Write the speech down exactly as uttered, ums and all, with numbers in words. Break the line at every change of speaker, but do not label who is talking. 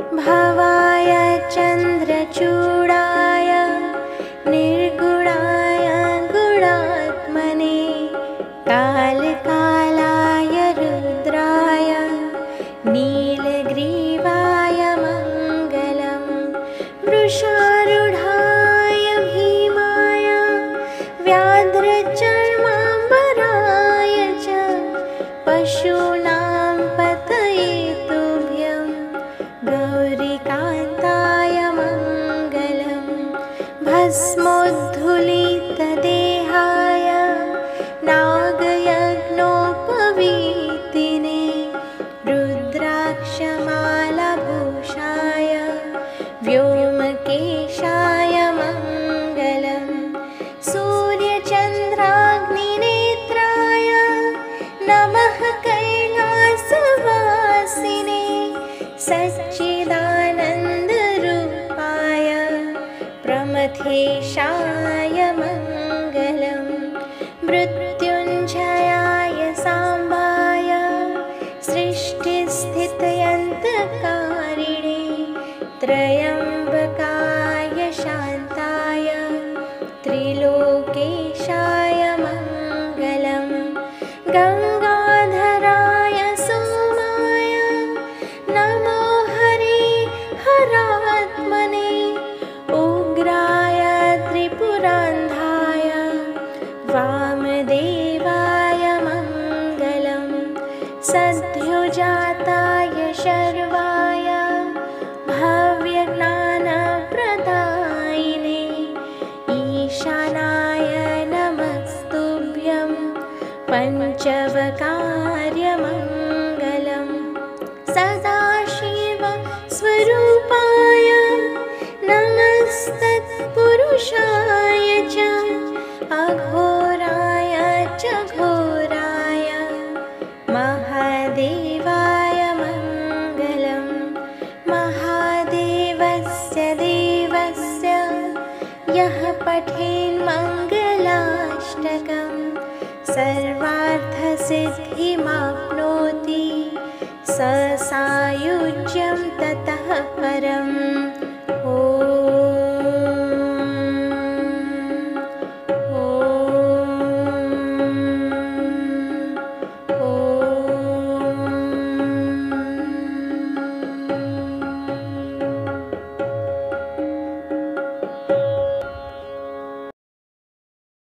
भवाय चन्द्रचूडाय निर्गुणाय गुणात्मने कालकालाय रुद्राय नीलग्रीवाय मङ्गलं वृषारूढाय भीमाय व्याघ्रचर्माम्बराय च पशूनां पतये तुभ्यं गौरीकान्ताय मङ्गलं भस्मोद्धूलितदेहाय नागयज्ञोपवीतिने रुद्राक्षमालाभूषाय व्योमकेशाय मङ्गलं सूर्यचन्द्राग्निनेत्राय नमः कैलासवासिने सच्चिदानन्दरूपाय प्रमथेशाय मङ्गलं मृत्युञ्जयाय साम्बाय सृष्टिस्थित्यन्तकारिणे त्र्यम्बकाय शान्ताय त्रिलोकेशाय मङ्गलं गङ्गाधराय सोमाय नमो हरिहरात्मने उग्राय त्रिपुरान्धाय वामदेवाय मङ्गलं सद्योजाताय शर्वाय भव्यज्ञानप्रदायिने ईशानाय नमस्तुभ्यं पञ्चवकार्यमङ्गलं सदाशिवस्वरूपाय नमस्तत्पुरुषाय च अघोराय च घोराय महादेवाय मङ्गलं महादेवस्य देवस्य यः पठेन्मङ्गलाष्टकं सर्वार्थसिद्धिमाप्नोति स सायुज्यं ततः परम्।